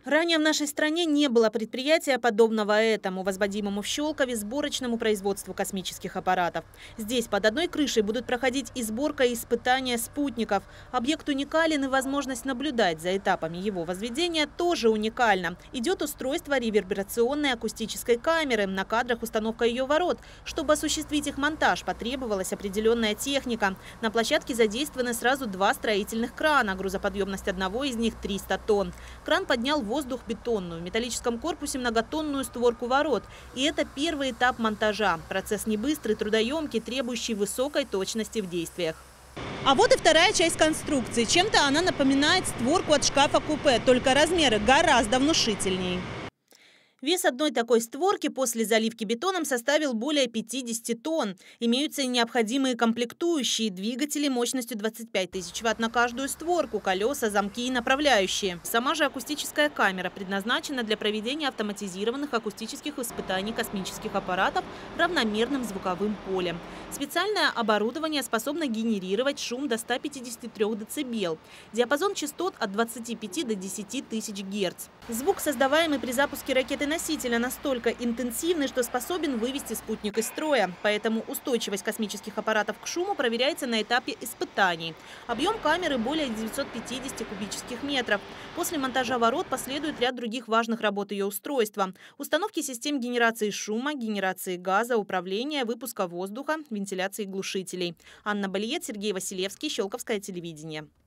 Ранее в нашей стране не было предприятия, подобного этому, возводимому в Щелкове сборочному производству космических аппаратов. Здесь под одной крышей будут проходить и сборка, и испытания спутников. Объект уникален, и возможность наблюдать за этапами его возведения тоже уникальна. Идет устройство реверберационной акустической камеры. На кадрах установка ее ворот. Чтобы осуществить их монтаж, потребовалась определенная техника. На площадке задействованы сразу два строительных крана. Грузоподъемность одного из них 300 тонн. Кран поднял в воздух бетонную, в металлическом корпусе многотонную створку ворот. И это первый этап монтажа. Процесс не быстрый, трудоемкий, требующий высокой точности в действиях. А вот и вторая часть конструкции. Чем-то она напоминает створку от шкафа-купе, только размеры гораздо внушительнее. Вес одной такой створки после заливки бетоном составил более 50 тонн. Имеются и необходимые комплектующие: двигатели мощностью 25 тысяч ватт на каждую створку, колеса, замки и направляющие. Сама же акустическая камера предназначена для проведения автоматизированных акустических испытаний космических аппаратов равномерным звуковым полем. Специальное оборудование способно генерировать шум до 153 дБ. Диапазон частот от 25 до 10 тысяч Гц. Звук, создаваемый при запуске ракеты-носителя, настолько интенсивный, что способен вывести спутник из строя. Поэтому устойчивость космических аппаратов к шуму проверяется на этапе испытаний. Объем камеры более 950 кубических метров. После монтажа ворот последует ряд других важных работ ее устройства: установки систем генерации шума, генерации газа, управления, выпуска воздуха, вентиляции глушителей. Анна Балиет, Сергей Василевский, Щелковское телевидение.